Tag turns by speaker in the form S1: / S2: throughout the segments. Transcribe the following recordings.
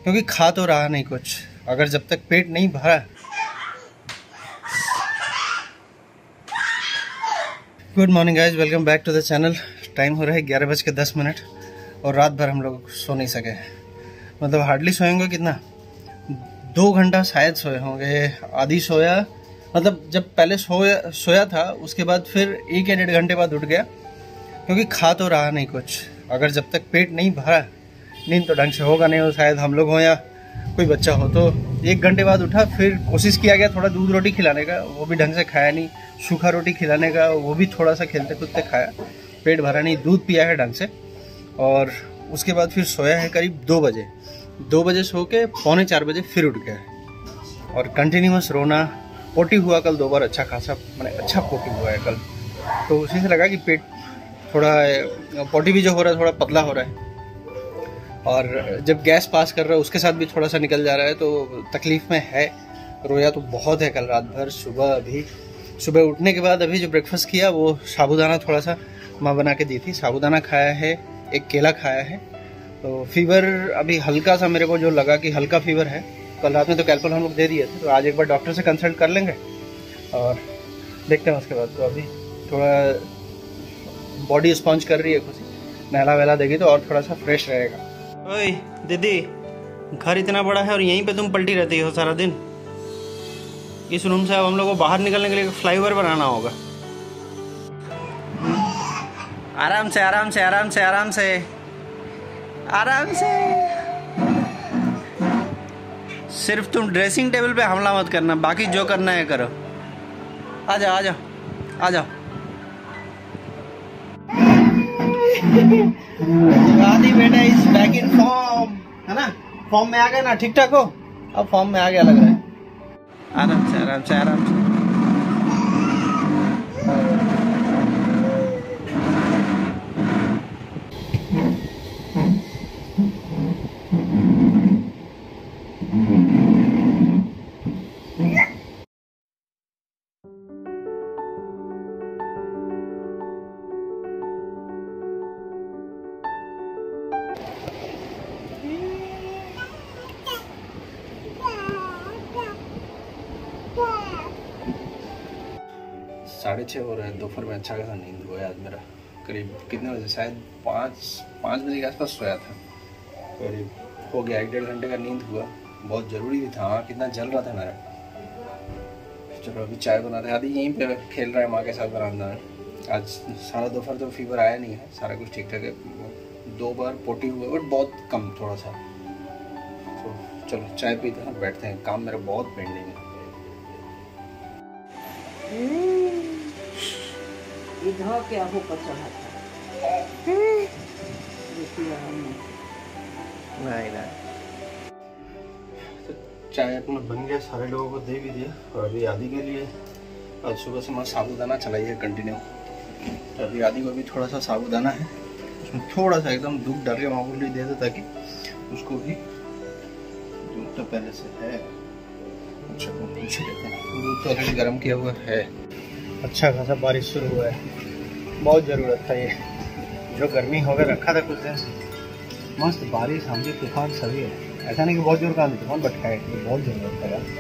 S1: क्योंकि खा तो रहा नहीं कुछ, अगर जब तक पेट नहीं भरा। Good morning guys, welcome back to the channel. Time हो रहा है 11:10 और रात भर हम लोग सो नहीं सके। मतलब हार्डली सोएंगे कितना, 2 घंटा शायद सोए होंगे, आधी सोया। मतलब जब पहले सोया था उसके बाद फिर 1 या 1.5 घंटे बाद उठ गया, क्योंकि खा तो रहा नहीं कुछ। अगर जब तक पेट नहीं भरा नींद तो ढंग से होगा नहीं। हो शायद हम लोग हों या कोई बच्चा हो। तो 1 घंटे बाद उठा, फिर कोशिश किया गया थोड़ा दूध रोटी खिलाने का, वो भी ढंग से खाया नहीं। सूखा रोटी खिलाने का, वो भी थोड़ा सा खेलते कूदते खाया, पेट भरा नहीं। दूध पिया है ढंग से, और उसके बाद फिर सोया है करीब 2 बजे। 2 बजे सो के 3:45 बजे फिर उठ गया है, और कंटिन्यूस रोना। पोटी हुआ कल 2 बार, अच्छा खासा, मैंने अच्छा पोटी हुआ है कल। तो उसी से लगा कि पेट थोड़ा, पोटी भी जो हो रहा है थोड़ा पतला हो रहा है, और जब गैस पास कर रहा है उसके साथ भी थोड़ा सा निकल जा रहा है, तो तकलीफ में है। रोया तो बहुत है कल रात भर। सुबह उठने के बाद अभी जो ब्रेकफास्ट किया वो साबूदाना थोड़ा सा माँ बना के दी थी, साबूदाना खाया है, एक केला खाया है। तो फीवर अभी हल्का सा मेरे को जो लगा कि हल्का फीवर है। कल रात में तो कैल्पल हम लोग दे दिए थे, तो आज एक बार डॉक्टर से कंसल्ट कर लेंगे और देखते हैं उसके बाद। तो अभी थोड़ा बॉडी स्पॉन्ज कर रही है, खुशी नहला वहला देगी तो और थोड़ा सा फ्रेश रहेगा। ओए दीदी, घर इतना बड़ा है और यहीं पे तुम पलटी रहती हो सारा दिन। इस रूम से अब हम लोग को बाहर निकलने के लिए फ्लाईओवर बनाना होगा। आराम से आराम से आराम से आराम से आराम से। सिर्फ तुम ड्रेसिंग टेबल पे हमला मत करना, बाकी जो करना है करो। आ जाओ आ जाओ आ जाओ। आदि बेटा इज बैक इन फॉर्म, है ना? फॉर्म में आ गया ना, ठीक ठाक हो? अब फॉर्म में आ गया लग रहा है। आराम से आराम से आराम से। साढ़े 6 हो रहा है, दोपहर में अच्छा खासा नींद हुआ है आज मेरा। करीब कितने बजे, शायद 5 बजे के आसपास सोया था। करीब हो गया 1-1.5 घंटे का नींद हुआ। बहुत ज़रूरी भी था। कितना जल रहा था मेरा। चलो अभी चाय बनाते हैं। आदि यहीं पे खेल रहा है माँ के साथ बरामदा में। आज सारा दोपहर तो फीवर आया नहीं है, सारा कुछ ठीक ठाक है। 2 बार पोटी हुआ बट बहुत कम, थोड़ा सा। तो चलो चाय पीते हैं, बैठते हैं। काम मेरा बहुत पेंडिंग है।
S2: इधर क्या हो पता
S1: नहीं तो चाय अपना बन गया, सारे लोगों को दे भी दिया। और अभी आदि के लिए आज सुबह से मैं साबूदाना चलाई है कंटिन्यू। तो अभी आदि को भी थोड़ा सा साबूदाना है, उसमें थोड़ा सा एकदम दूध डाल के मामूली दे दो, ताकि उसको भी दूध तो पहले से है। अच्छा पूछ लेते हैं, दूध तो अभी गर्म किया हुआ है। अच्छा खासा बारिश शुरू हुआ है, बहुत ज़रूरत था ये। जो गर्मी हो गया रखा था कुछ दिन से, मस्त बारिश, आंधी तूफान सभी है। ऐसा नहीं कि बहुत जोर का आंधी तूफान, बट है, बहुत ज़रूरत था यार।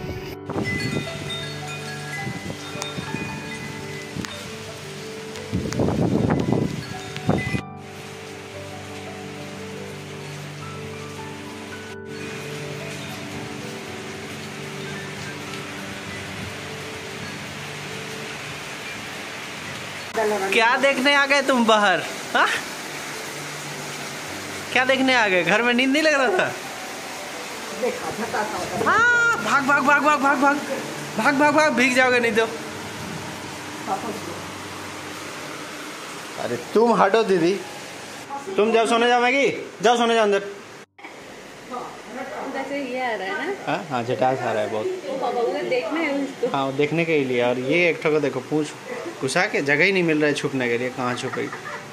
S1: क्या देखने आ गए तुम बाहर? हा? क्या देखने आ गए? घर में नींद नहीं लग रहा था? हाँ, भाग भाग भाग भाग भाग भाग भाग भाग भाग, भीग जाओगे नहीं तो। अरे तुम हटो दीदी, तुम जाओ सोने जाओ। मैगी जाओ सोने जाओ अंदर।
S2: ये आ रहा है ना?
S1: हाँ झटास आ रहा है बहुत।
S2: देखना है उसको।
S1: हाँ देखने के लिए। और ये एक को देखो, पूछ घुसा के जगह ही नहीं मिल रहा है छुपने के लिए। कहाँ छुपेगी?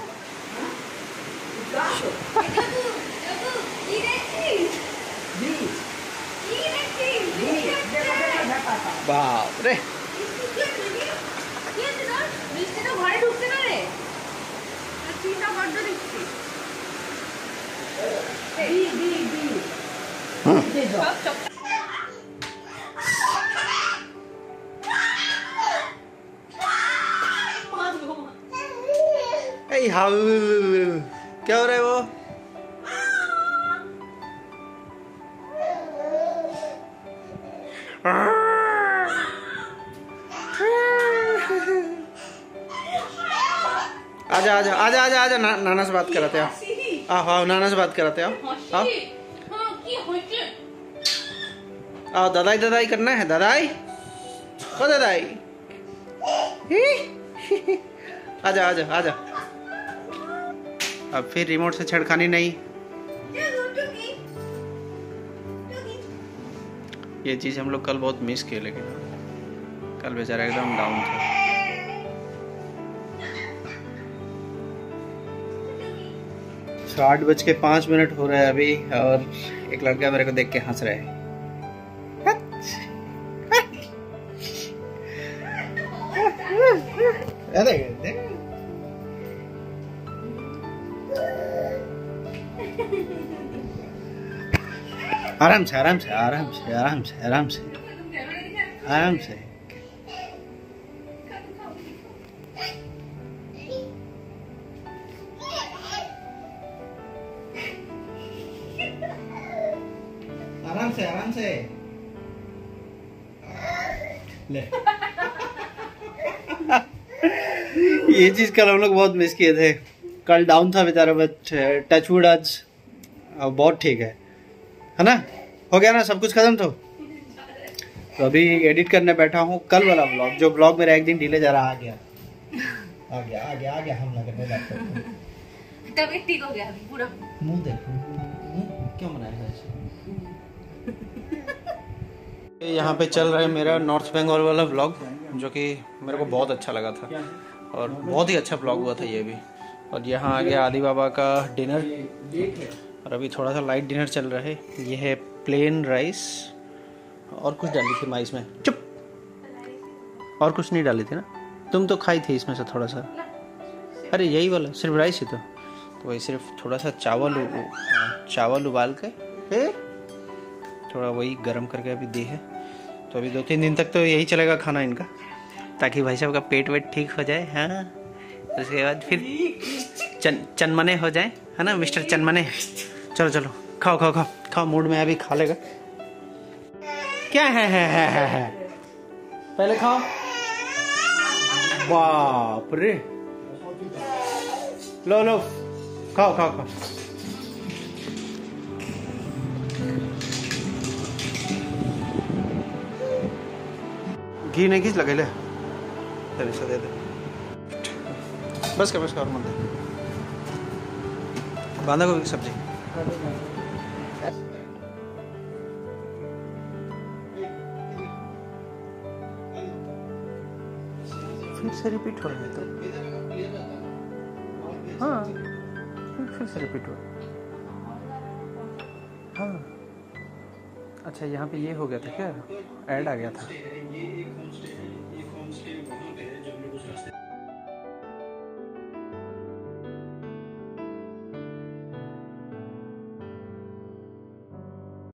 S1: बाप रे, क्या हो रहा है वो? आजा आजा आजा आजा आजा, नाना से बात कराते आओ। आओ नाना से बात कराते आओ। आओ आओ, दादाई दादाई करना है। दादाई ओ दादाई, आजा आजा आजा। अब फिर रिमोट से छेड़खानी नहीं। ये चीज हम लोग कल बहुत मिस किए, लेकिन कल बेचारा एकदम डाउन था। तो 8:05 हो रहा है अभी, और एक लड़का मेरे को देख के हंस रहा है। आराम से आराम से आराम से आराम से आराम से आराम से। आराम से आराम से ले। ये चीज कल हम लोग बहुत मिस किए थे। कल डाउन था बेचारा, बट टचवुड आज बहुत ठीक है ना? हो गया ना सब कुछ खत्म। तो अभी एडिट करने बैठा हूँ कल वाला ब्लॉग, जो ब्लॉग मेरा एक दिन डिले जा रहा। आ गया हम लग रहे
S2: तब ठीक हो गया पूरा।
S1: मुंह देखो, क्यों बनाया है ऐसे? यहाँ पे चल रहा है मेरा नॉर्थ बंगाल वाला व्लॉग, जो कि मेरे को बहुत अच्छा लगा था और बहुत ही अच्छा व्लॉग हुआ था ये भी। और यहाँ आ गया आदि बाबा का डिनर, और अभी थोड़ा सा लाइट डिनर चल रहा है। ये है प्लेन राइस, और कुछ डाली थी माँ इसमें। चुप, और कुछ नहीं डाली थी ना? तुम तो खाई थी इसमें से थोड़ा सा। अरे यही वाला सिर्फ राइस ही तो वही सिर्फ थोड़ा सा चावल उबाल के फिर थोड़ा वही गरम करके अभी दी है। तो अभी 2-3 दिन तक तो यही चलेगा खाना इनका, ताकि भाई साहब का पेट वेट ठीक हो जाए। हाँ, उसके बाद फिर चनमने हो जाए, है ना मिस्टर चनमने? चलो चलो खाओ खाओ खाओ खाओ, मूड में अभी खा लेगा। क्या है पहले खाओ। बाप रे, लो लो खाओ खाओ खाओ। घी नहीं खींच लगे ले, चल इसको दे दे। बस का और मत दे। बांधा गोभी की सब्जी। फिर से रिपीट हो रहा है तो हाँ, फिर से रिपीट हो। हाँ अच्छा, यहाँ पे ये हो गया था क्या? ऐड आ गया था।